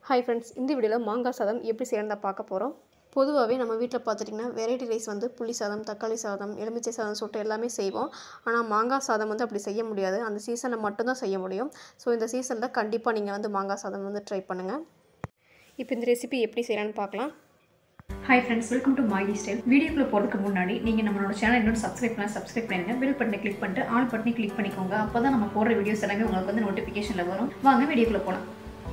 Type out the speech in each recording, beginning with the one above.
Hi friends, இந்த வீடியோல மாங்காய் சாதம் எப்படி செய்யறதா பார்க்க போறோம். பொதுவாவே நம்ம வீட்ல பார்த்துட்டீங்கன்னா வெரைட்டி ரைஸ் வந்து புளி சாதம், தக்காளி சாதம், எலுமிச்சை சாதம் சொல்லிட்டு எல்லாமே செய்வோம். ஆனா மாங்காய் சாதம் வந்து அப்படி செய்ய முடியாது. அந்த சீசன்ல மட்டும் தான் செய்ய முடியும். சோ இந்த சீசன்ல கண்டிப்பா நீங்க வந்து மாங்காய் சாதம் வந்து ட்ரை பண்ணுங்க. இப்போ இந்த ரெசிபி எப்படி செய்யலாம்னு பார்க்கலாம். Hi friends, welcome to Mangai style. வீடியோக்குள்ள போறதுக்கு முன்னாடி நீங்க நம்மளோட சேனலை இன்னும் சப்ஸ்கிரைப் பண்ணுங்க. பெல் பட்டனை கிளிக் பண்ணிட்டு ஆல் பட்டனை கிளிக் பண்ணிக்கோங்க. அப்பதான் நம்ம போடுற வீடியோஸ் எல்லாமே உங்களுக்கு வந்து நோட்டிஃபிகேஷன்ல வரும். வாங்க வீடியோக்குள்ள போலாம்.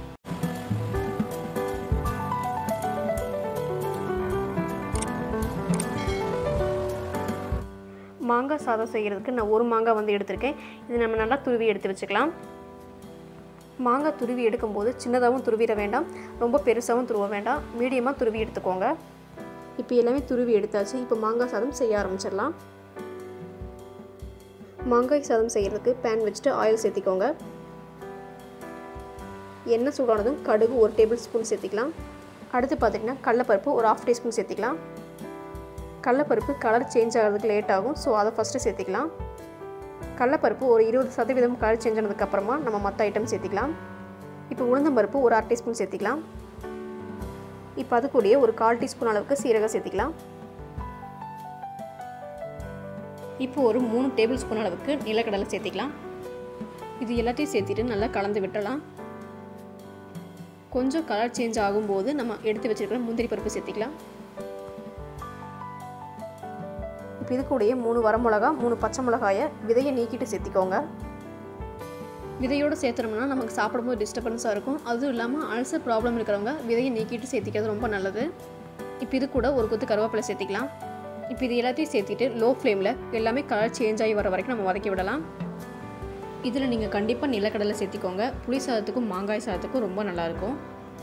மாங்காய் சாதம் செய்யறதுக்கு நான் ஒரு மாங்காய் வந்து எடுத்துர்க்கேன். இது நம்ம நல்லா துருவி எடுத்து வச்சுக்கலாம். மாங்காய் துருவி எடுக்கும்போது சின்னதாகவும் துருவிட வேண்டாம், ரொம்ப பெருசாகவும் துருவ வேண்டாம், மீடியமாக துருவி எடுத்துக்கோங்க. இப்போ எல்லாமே துருவி எடுத்தாச்சு. இப்போ மாங்காய் சாதம் செய்ய ஆரம்பிச்சிடலாம். மாங்காய் சாதம் செய்கிறதுக்கு பேன் வச்சுட்டு ஆயில் சேர்த்திக்கோங்க. எண்ணெய் சூடானதும் கடுகு 1 டேபிள் ஸ்பூன் சேர்த்திக்கலாம். அடுத்து பார்த்திங்கன்னா கடலைப்பருப்பு ஒரு 1/2 டீஸ்பூன் சேர்த்திக்கலாம். கடலைப்பருப்பு கலர் சேஞ்ச் ஆகிறதுக்கு லேட் ஆகும், ஸோ அதை ஃபஸ்ட்டு சேர்த்திக்கலாம். கடலைப்பருப்பு ஒரு 20% கலர் சேஞ்ச் ஆனதுக்கப்புறமா நம்ம மற்ற ஐட்டம் சேர்த்திக்கலாம். இப்போ உளுந்தம்பருப்பு ஒரு 1/2 டீஸ்பூன் சேர்த்திக்கலாம். இப்போ அது கூடயே ஒரு 1/4 டீஸ்பூன் அளவுக்கு சீரகம் சேர்த்திக்கலாம். இப்போ ஒரு 3 டேபிள் ஸ்பூன் அளவுக்கு நிலக்கடலை சேர்த்திக்கலாம். இது எல்லாத்தையும் சேர்த்திட்டு நல்லா கலந்து விட்டுறலாம். கொஞ்சம் கலர் சேஞ்ச் ஆகும்போது நம்ம எடுத்து வச்சிருக்கிற முந்திரி பருப்பு சேர்த்திக்கலாம். இப்போ இது கூடயே 3 வரமிளகா, 3 பச்சை மிளகாயை விதையை நீக்கிட்டு சேர்த்திக்கோங்க. விதையோடு சேர்த்துறோம்னா நமக்கு சாப்பிடும்போது டிஸ்டர்பன்ஸாக இருக்கும். அதுவும் இல்லாமல் அல்சர் ப்ராப்ளம் இருக்கிறவங்க விதையை நீக்கிட்டு சேர்த்திக்கிறது ரொம்ப நல்லது. இப்போ இது கூட ஒரு கொத்து கருவேப்பிலை சேர்த்திக்கலாம். இப்போ இது எல்லாத்தையும் சேர்த்திட்டு லோ ஃப்ளேமில் எல்லாமே கலர் சேஞ்ச் ஆகி வர வரைக்கும் நம்ம வதக்கி விடலாம். இதில் நீங்கள் கண்டிப்பாக நிலக்கடலை சேர்த்திக்கோங்க. புளி சாதத்துக்கும் மாங்காய் சாதத்துக்கும் ரொம்ப நல்லாயிருக்கும்.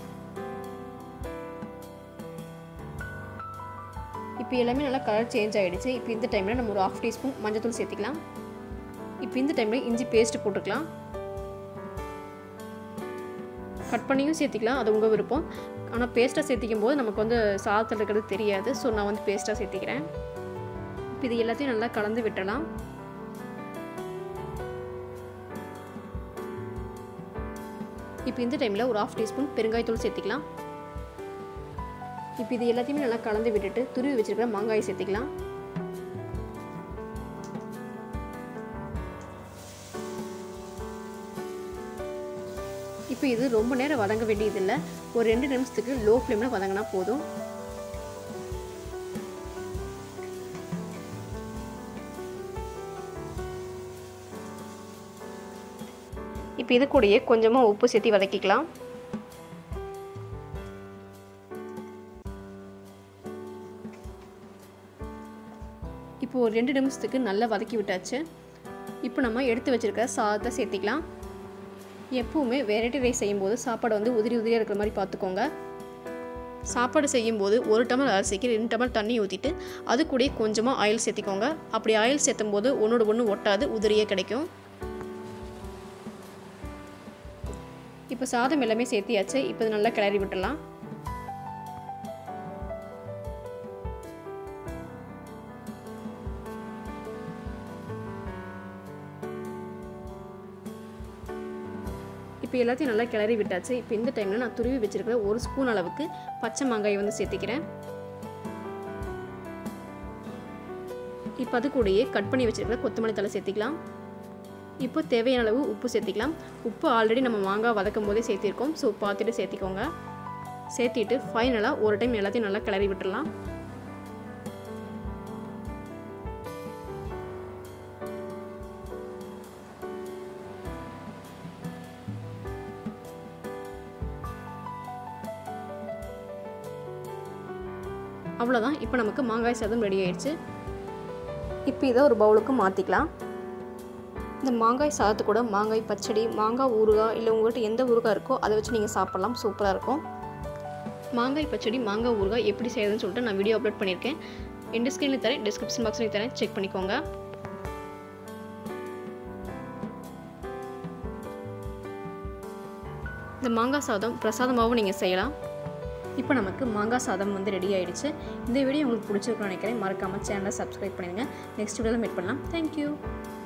இப்போ எல்லாமே நல்லா கலர் சேஞ்ச் ஆகிடுச்சு. இப்போ இந்த டைமில் நம்ம ஒரு 1/2 டீஸ்பூன் மஞ்சள் சேர்த்திக்கலாம். இப்போ இந்த டைமில் இஞ்சி பேஸ்ட் போட்டுக்கலாம். கட் பண்ணியும் சேர்த்திக்கலாம், அது உங்கள் விருப்பம். ஆனால் பேஸ்ட்டாக சேர்த்திக்கும் போது நமக்கு வந்து சாதத்தில் இருக்கிறது தெரியாது. ஸோ நான் வந்து பேஸ்ட்டாக சேர்த்திக்கிறேன். இப்போ இது எல்லாத்தையும் நல்லா கலந்து விட்டலாம். இப்போ இந்த டைமில் ஒரு 1/2 டீஸ்பூன் பெருங்காயத்தூள் சேர்த்திக்கலாம். இப்போ இது எல்லாத்தையுமே நல்லா கலந்து விட்டுட்டு துருவி வச்சிருக்கிற மாங்காயை சேர்த்திக்கலாம். இப்போ இது ரொம்ப நேரம் வதங்க வேண்டியதில்லை, ஒரு 2 நிமிஷத்துக்கு லோ ஃப்ளேமில் வதங்கினா போதும். இப்போ இது கூடயே கொஞ்சமாக உப்பு சேர்த்து வதக்கிக்கலாம். இப்போ ஒரு 2 நிமிஷத்துக்கு நல்லா வதக்கி விட்டாச்சு. இப்போ நம்ம எடுத்து வச்சுருக்க சாதத்தை சேர்த்திக்கலாம். எப்பவுமே வெரைட்டி ரைஸ் செய்யும்போது சாப்பாடு வந்து உதிரி உதிரியாக இருக்கிற மாதிரி பார்த்துக்கோங்க. சாப்பாடு செய்யும்போது 1 டம்ளர் அரிசிக்கு 2 டம்ளர் தண்ணி ஊற்றிட்டு அது கூட கொஞ்சமாக ஆயில் சேர்த்திக்கோங்க. அப்படி ஆயில் சேர்த்தும் போது ஒன்றோட ஒன்று ஒட்டாது, உதிரியே கிடைக்கும். இப்போ சாதம் எல்லாமே சேர்த்தியாச்சு. இப்போ இது நல்லா கிளறி விட்டுடலாம். இப்போ எல்லாத்தையும் நல்லா கிளறி விட்டாச்சு. இப்போ இந்த டைமில் நான் துருவி வச்சிருக்கிற 1 ஸ்பூன் அளவுக்கு பச்சை மாங்காயை வந்து சேர்த்திக்கிறேன். இப்போ அது கூடயே கட் பண்ணி வச்சிருக்கிற கொத்தமல்லி தழை சேர்த்திக்கலாம். இப்போ தேவையான அளவு உப்பு சேர்த்திக்கலாம். உப்பு ஆல்ரெடி நம்ம மாங்காய் வதக்கும் போதே சேர்த்திருக்கோம், ஸோ பார்த்துட்டு சேர்த்திக்கோங்க. சேர்த்திட்டு ஃபைனலாக ஒரு டைம் எல்லாத்தையும் நல்லா கிளறி விட்டுடலாம். அவ்வளோதான். இப்போ நமக்கு மாங்காய் சாதம் ரெடி ஆயிடுச்சு. இப்போ இதை ஒரு பவுலுக்கு மாற்றிக்கலாம். இந்த மாங்காய் சாதத்து கூட மாங்காய் பச்சடி, மாங்காய் ஊறுகாய், இல்லை உங்கள்கிட்ட எந்த ஊறுகாய் இருக்கோ அதை வச்சு நீங்கள் சாப்பிட்லாம். சூப்பராக இருக்கும். மாங்காய் பச்சடி, மாங்காய் ஊறுகாய் எப்படி செய்யறதுன்னு சொல்லிட்டு நான் வீடியோ அப்லோட் பண்ணியிருக்கேன். எண்ட் ஸ்க்ரீனில் தரேன், டிஸ்கிரிப்ஷன் பாக்ஸ்லையும் தரேன், செக் பண்ணிக்கோங்க. இந்த மாங்காய் சாதம் பிரசாதமாகவும் நீங்கள் செய்யலாம். இப்போ நமக்கு மாங்காய் சாதம் வந்து ரெடி ஆயிடுச்சு. இந்த வீடியோ உங்களுக்கு பிடிச்சிருக்குன்னு நினைக்கிறேன். மறக்காமல் சேனலை சப்ஸ்கிரைப் பண்ணிடுங்க. நெக்ஸ்ட் வீடியோவில் மீட் பண்ணலாம். தேங்க்யூ.